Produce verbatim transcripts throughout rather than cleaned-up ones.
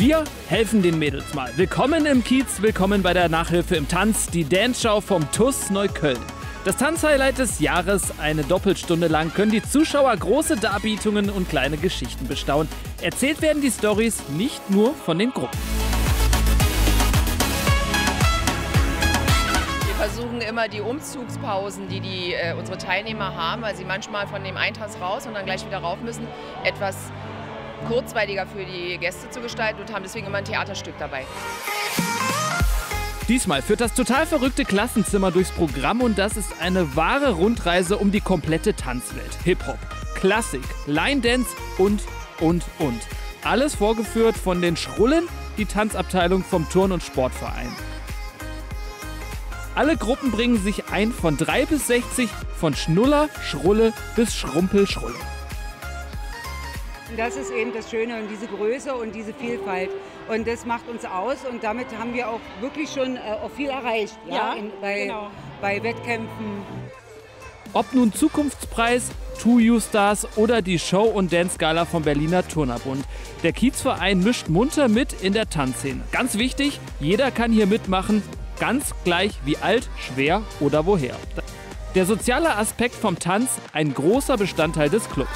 Wir helfen den Mädels mal. Willkommen im Kiez, willkommen bei der Nachhilfe im Tanz, die Dance-Show vom T U S Neukölln. Das Tanzhighlight des Jahres, eine Doppelstunde lang können die Zuschauer große Darbietungen und kleine Geschichten bestaunen. Erzählt werden die Storys nicht nur von den Gruppen. Wir versuchen immer die Umzugspausen, die, die äh, unsere Teilnehmer haben, weil sie manchmal von dem Eintanz raus und dann gleich wieder rauf müssen, etwas kurzweiliger für die Gäste zu gestalten und haben deswegen immer ein Theaterstück dabei. Diesmal führt das total verrückte Klassenzimmer durchs Programm und das ist eine wahre Rundreise um die komplette Tanzwelt. Hip-Hop, Klassik, Line-Dance und, und, und. Alles vorgeführt von den Schrullen, die Tanzabteilung vom Turn- und Sportverein. Alle Gruppen bringen sich ein von drei bis sechzig, von Schnuller, Schrulle bis Schrumpel-Schrulle. Das ist eben das Schöne und diese Größe und diese Vielfalt. Und das macht uns aus und damit haben wir auch wirklich schon äh, auch viel erreicht, ja, ja in, bei, genau. bei Wettkämpfen. Ob nun Zukunftspreis, Two You Stars oder die Show- und Dance-Gala vom Berliner Turnerbund. Der Kiezverein mischt munter mit in der Tanzszene. Ganz wichtig, jeder kann hier mitmachen, ganz gleich wie alt, schwer oder woher. Der soziale Aspekt vom Tanz, ein großer Bestandteil des Clubs.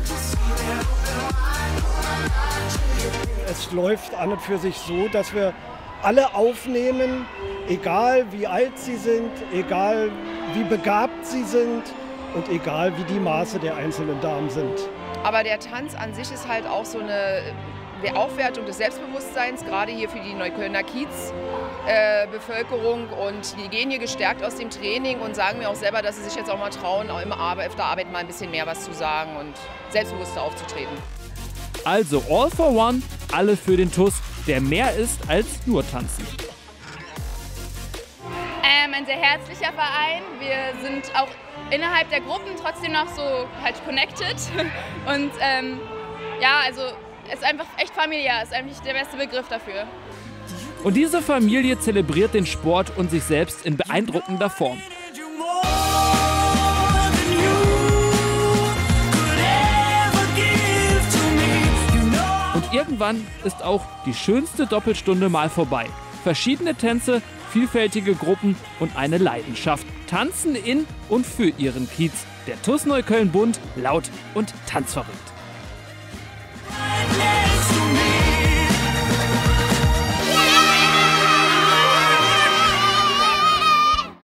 Es läuft an und für sich so, dass wir alle aufnehmen, egal wie alt sie sind, egal wie begabt sie sind und egal wie die Maße der einzelnen Damen sind. Aber der Tanz an sich ist halt auch so eine Aufwertung des Selbstbewusstseins, gerade hier für die Neuköllner Kiez-Bevölkerung. Äh, und die gehen hier gestärkt aus dem Training und sagen mir auch selber, dass sie sich jetzt auch mal trauen, auch immer auf der Arbeit mal ein bisschen mehr was zu sagen und selbstbewusster aufzutreten. Also all for one, alle für den T U S, der mehr ist als nur tanzen. Ähm, ein sehr herzlicher Verein. Wir sind auch innerhalb der Gruppen trotzdem noch so halt connected. Und ähm, ja, also es ist einfach echt familiär, ist eigentlich der beste Begriff dafür. Und diese Familie zelebriert den Sport und sich selbst in beeindruckender Form. Und irgendwann ist auch die schönste Doppelstunde mal vorbei. Verschiedene Tänze, vielfältige Gruppen und eine Leidenschaft. Tanzen in und für ihren Kiez. Der T U S Neukölln bunt, laut und tanzverrückt.